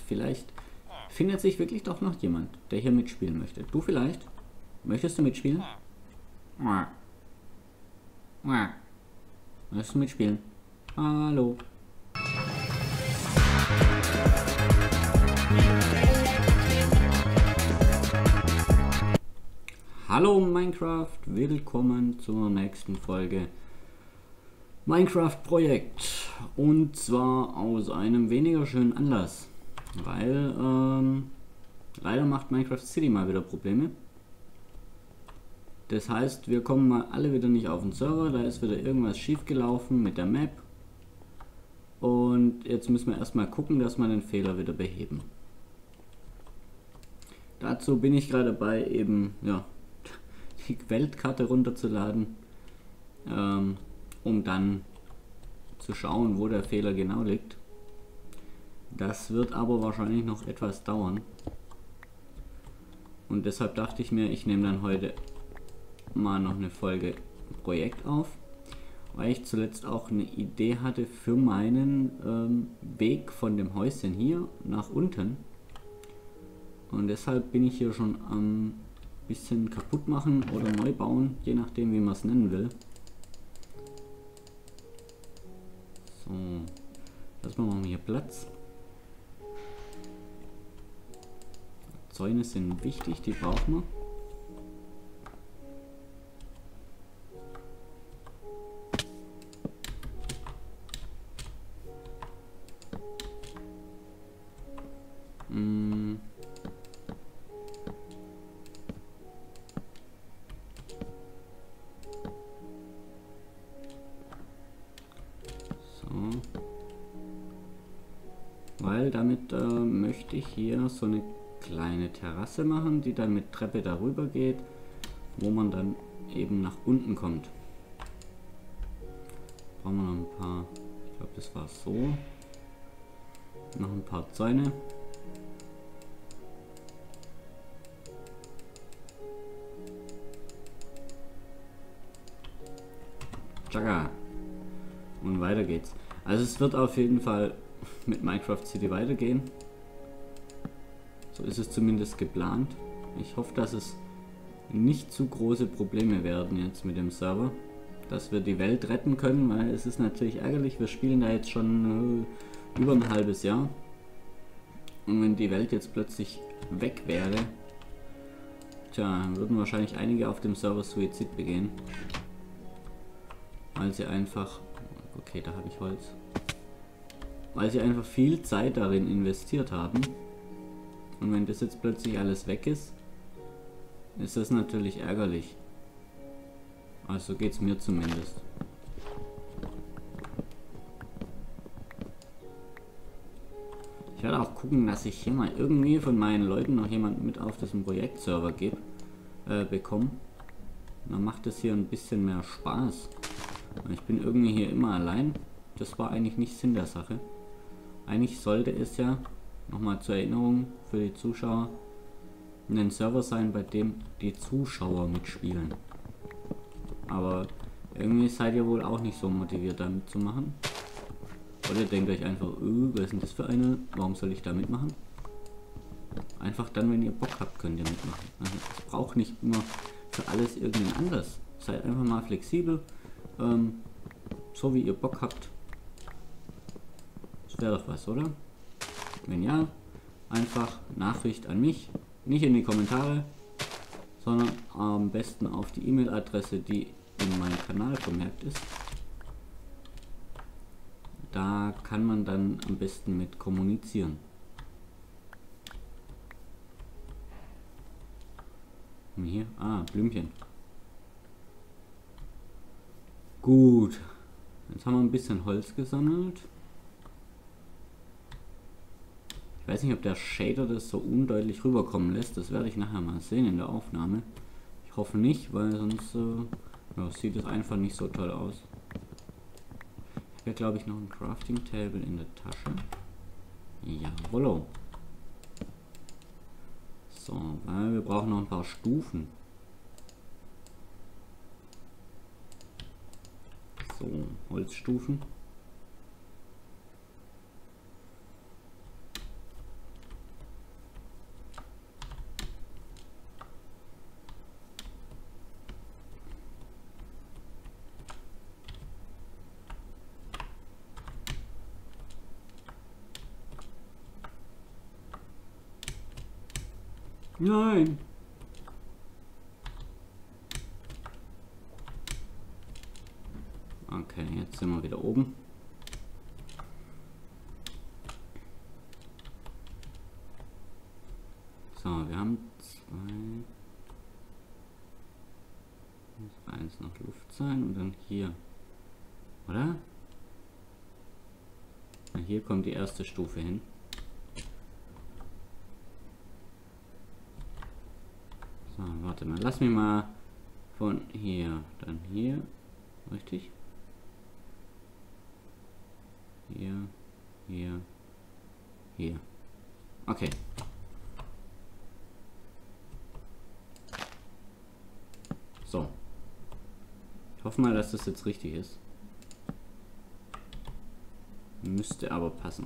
vielleicht findet sich wirklich doch noch jemand, der hier mitspielen möchte. Du vielleicht? Möchtest du mitspielen? Möchtest du mitspielen? Hallo. Hallo Minecraft, willkommen zur nächsten Folge Minecraft Projekt. Und zwar aus einem weniger schönen Anlass, weil leider macht Minecraft City mal wieder Probleme. Das heißt, wir kommen mal alle wieder nicht auf den Server, da ist wieder irgendwas schief gelaufen mit der Map. Und jetzt müssen wir erstmal gucken, dass wir den Fehler wieder beheben. Dazu bin ich gerade dabei, eben ja, die Weltkarte runterzuladen, um dann zu schauen, wo der Fehler genau liegt. Das wird aber wahrscheinlich noch etwas dauern. Und deshalb dachte ich mir, ich nehme dann heute mal noch eine Folge Projekt auf, weil ich zuletzt auch eine Idee hatte für meinen Weg von dem Häuschen hier nach unten. Und deshalb bin ich hier schon am bisschen kaputt machen oder neu bauen, je nachdem wie man es nennen will. So, lassen wir mal hier Platz. Zäune sind wichtig, die brauchen wir. Weil damit möchte ich hier so eine kleine Terrasse machen, die dann mit Treppe darüber geht, wo man dann eben nach unten kommt. Brauchen wir noch ein paar, ich glaube das war so, noch ein paar Zäune. Tschakka. Und weiter geht's. Also es wird auf jeden Fall mit Minecraft City weitergehen. So ist es zumindest geplant. Ich hoffe, dass es nicht zu große Probleme werden jetzt mit dem Server. Dass wir die Welt retten können, weil es ist natürlich ärgerlich. Wir spielen da jetzt schon über ein halbes Jahr. Und wenn die Welt jetzt plötzlich weg wäre, tja, würden wahrscheinlich einige auf dem Server Suizid begehen. Weil sie einfach... Okay, da habe ich Holz. Weil sie einfach viel Zeit darin investiert haben. Und wenn das jetzt plötzlich alles weg ist, ist das natürlich ärgerlich. Also geht es mir zumindest. Ich werde auch gucken, dass ich hier mal irgendwie von meinen Leuten noch jemanden mit auf diesen Projektserver bekomme. Dann macht es hier ein bisschen mehr Spaß. Ich bin irgendwie hier immer allein. Das war eigentlich nicht Sinn der Sache. Eigentlich sollte es ja, nochmal zur Erinnerung für die Zuschauer, ein Server sein, bei dem die Zuschauer mitspielen. Aber irgendwie seid ihr wohl auch nicht so motiviert, damit zu machen. Oder ihr denkt euch einfach, was ist denn das für eine? Warum soll ich da mitmachen? Einfach dann, wenn ihr Bock habt, könnt ihr mitmachen. Also es braucht nicht immer für alles irgendein anderes. Seid einfach mal flexibel. So wie ihr Bock habt. Das wäre doch was, oder? Wenn ja, einfach Nachricht an mich. Nicht in die Kommentare, sondern am besten auf die E-Mail-Adresse, die in meinem Kanal vermerkt ist. Da kann man dann am besten mit kommunizieren. Und hier, Blümchen. Gut, jetzt haben wir ein bisschen Holz gesammelt. Ich weiß nicht, ob der Shader das so undeutlich rüberkommen lässt. Das werde ich nachher mal sehen in der Aufnahme. Ich hoffe nicht, weil sonst ja, sieht es einfach nicht so toll aus. Ich habe, glaube ich, noch ein Crafting Table in der Tasche. Jawollo. So, weil wir brauchen noch ein paar Stufen. So, Holzstufen. Nein. Okay, jetzt sind wir wieder oben. So, wir haben zwei. Muss eins noch Luft sein und dann hier. Oder? Na, hier kommt die erste Stufe hin. So, warte mal. Lass mich mal von hier, dann hier. Richtig? Hier, hier, hier. Okay. So. Ich hoffe mal, dass das jetzt richtig ist. Müsste aber passen.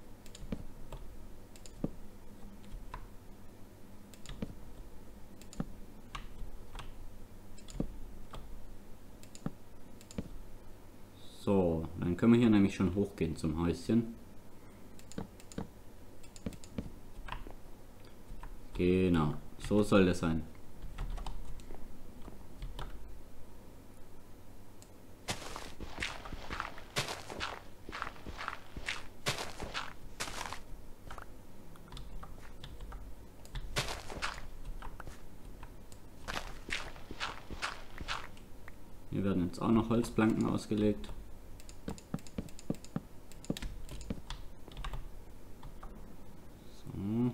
So, dann können wir hier nämlich schon hochgehen zum Häuschen. Genau, so soll das sein. Hier werden jetzt auch noch Holzplanken ausgelegt. So.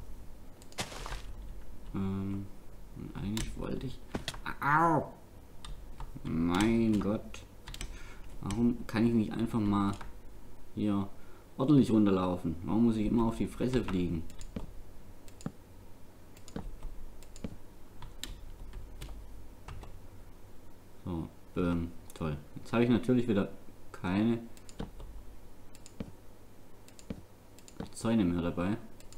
Und eigentlich wollte ich... Au! Mein Gott. Warum kann ich nicht einfach mal hier ordentlich runterlaufen? Warum muss ich immer auf die Fresse fliegen? So, toll. Jetzt habe ich natürlich wieder keine Zäune mehr dabei.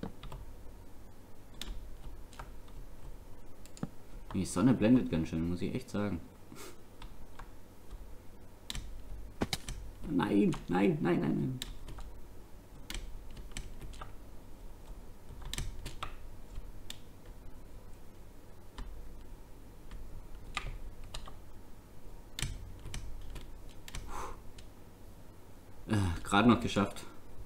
Die Sonne blendet ganz schön, muss ich echt sagen. Nein, nein, nein, nein, nein. Gerade noch geschafft.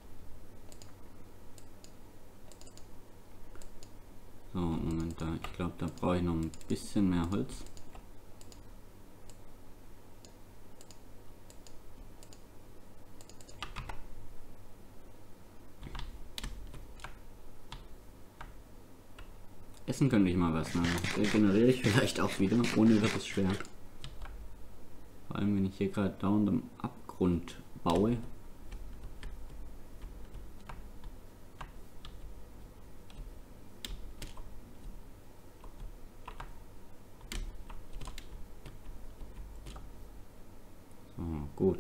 So, Moment, da. Ich glaube, da brauche ich noch ein bisschen mehr Holz. Essen könnte ich mal was, ne? Regeneriere ich vielleicht auch wieder. Ohne wird es schwer. Vor allem, wenn ich hier gerade dauernd am Abgrund baue. So, gut.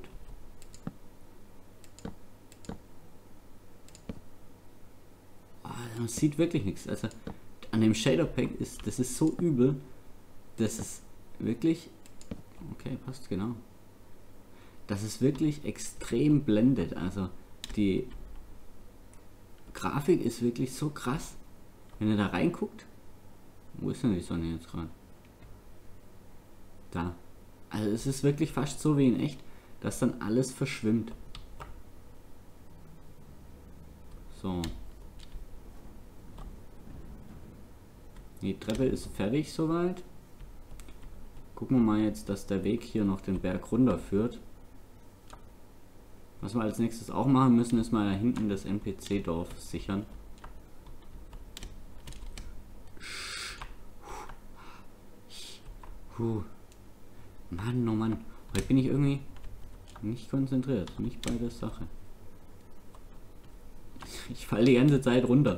Oh, man sieht wirklich nichts. Also an dem Shader Pack ist, das ist so übel. Das ist wirklich... Okay, passt genau. Das ist wirklich extrem blendet. Also die Grafik ist wirklich so krass. Wenn ihr da reinguckt. Wo ist denn die Sonne jetzt gerade? Da. Also es ist wirklich fast so wie in echt, dass dann alles verschwimmt. So. Die Treppe ist fertig soweit. Gucken wir mal jetzt, dass der Weg hier noch den Berg runter führt. Was wir als nächstes auch machen müssen, ist mal da hinten das NPC-Dorf sichern. Mann, oh Mann. Heute bin ich irgendwie nicht konzentriert. Nicht bei der Sache. Ich falle die ganze Zeit runter.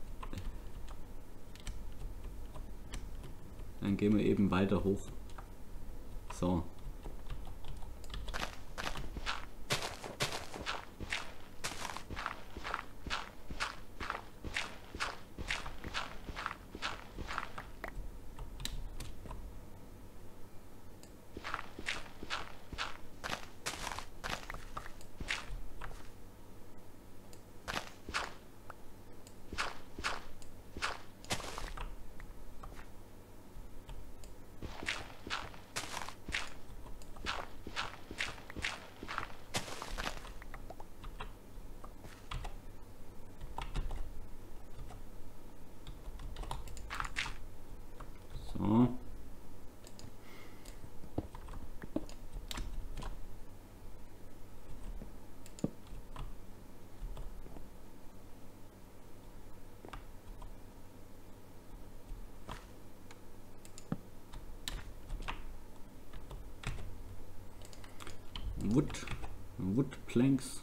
Dann gehen wir eben weiter hoch. So. Wood Planks.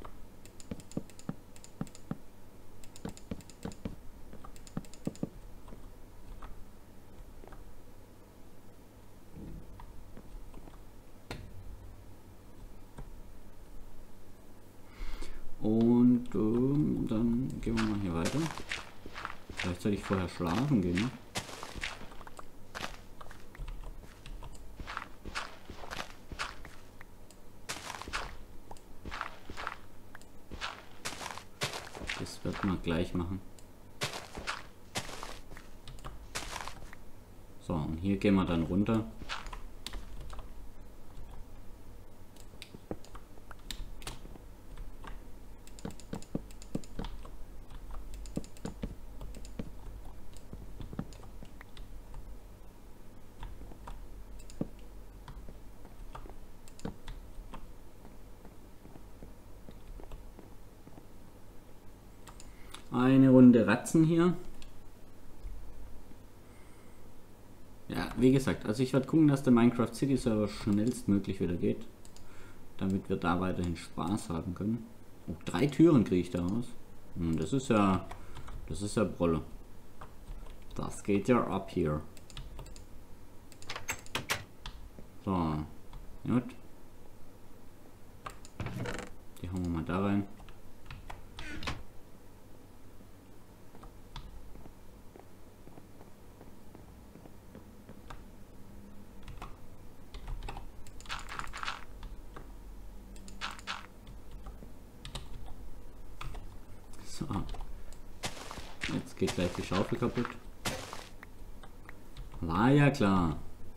Und dann gehen wir mal hier weiter. Vielleicht soll ich vorher schlafen gehen. Ne? Das wird man gleich machen. So, und hier gehen wir dann runter. Eine Runde Ratzen hier. Ja, wie gesagt, also ich werde gucken, dass der Minecraft City Server schnellstmöglich wieder geht. Damit wir da weiterhin Spaß haben können. Oh, 3 Türen kriege ich daraus. Das ist ja Brolle. Das geht ja ab hier. So, gut. Die hauen wir mal da rein. So. Jetzt geht gleich die Schaufel kaputt. War ja klar.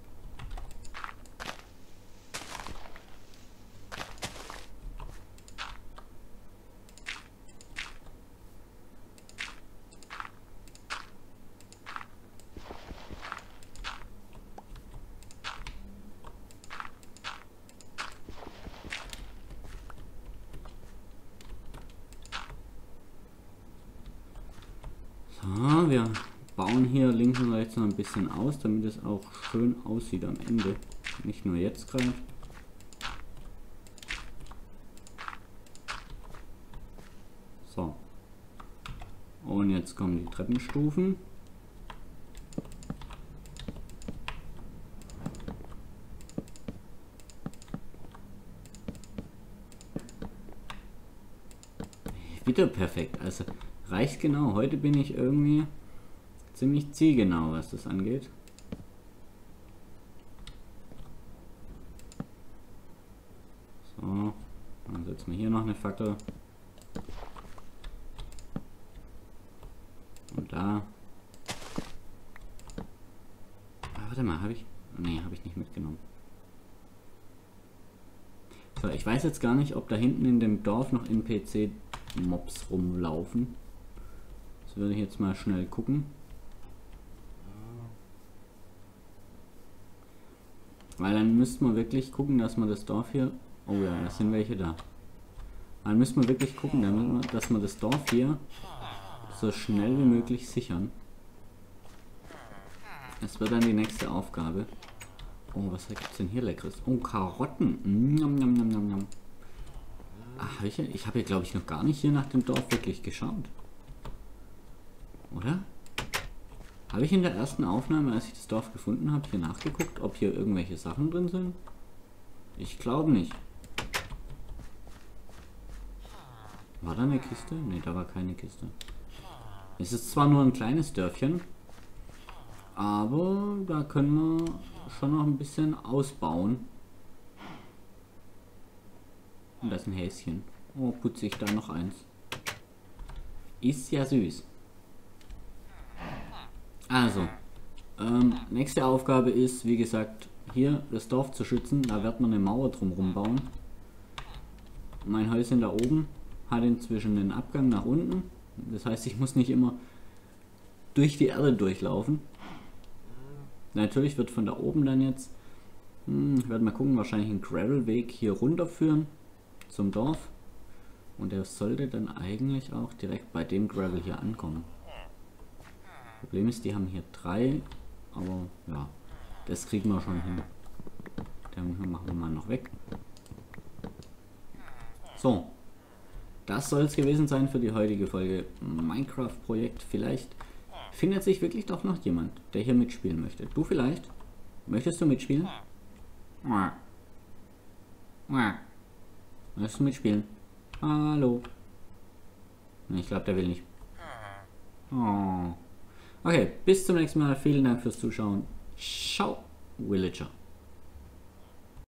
So, wir bauen hier links und rechts noch ein bisschen aus, damit es auch schön aussieht am Ende. Nicht nur jetzt gerade. So. Und jetzt kommen die Treppenstufen. Wieder perfekt. Also reicht genau. Heute bin ich irgendwie ziemlich zielgenau, was das angeht. So, dann setzen wir hier noch eine Fackel. Und da. Ah, warte mal, habe ich? Nee, habe ich nicht mitgenommen. So, ich weiß jetzt gar nicht, ob da hinten in dem Dorf noch NPC-Mobs rumlaufen. Das würde ich jetzt mal schnell gucken. Weil dann müsste man wirklich gucken, dass man das Dorf hier... Oh ja, da sind welche da. Dann müssen wir wirklich gucken, dass wir das Dorf hier so schnell wie möglich sichern. Das wird dann die nächste Aufgabe. Oh, was gibt's denn hier Leckeres? Oh, Karotten. Njam, njam, njam, njam, njam. Ach, ich habe ja, glaube ich, noch gar nicht hier nach dem Dorf wirklich geschaut. Oder? Habe ich in der ersten Aufnahme, als ich das Dorf gefunden habe, hier nachgeguckt, ob hier irgendwelche Sachen drin sind? Ich glaube nicht. War da eine Kiste? Ne, da war keine Kiste. Es ist zwar nur ein kleines Dörfchen, aber da können wir schon noch ein bisschen ausbauen. Und das ist ein Häschen. Oh, putze ich da noch eins. Ist ja süß. Also, nächste Aufgabe ist, wie gesagt, hier das Dorf zu schützen. Da wird man eine Mauer drumherum bauen. Mein Häuschen da oben hat inzwischen den Abgang nach unten. Das heißt, ich muss nicht immer durch die Erde durchlaufen. Natürlich wird von da oben dann jetzt, ich werde mal gucken, wahrscheinlich einen Gravelweg hier runterführen zum Dorf. Und der sollte dann eigentlich auch direkt bei dem Gravel hier ankommen. Problem ist, die haben hier 3, aber ja, das kriegen wir schon hin. Den machen wir mal noch weg. So, das soll es gewesen sein für die heutige Folge Minecraft-Projekt. Vielleicht findet sich wirklich doch noch jemand, der hier mitspielen möchte. Du vielleicht? Möchtest du mitspielen? Möchtest du mitspielen? Hallo? Ich glaube, der will nicht. Oh. Okay, bis zum nächsten Mal. Vielen Dank fürs Zuschauen. Ciao, Villager.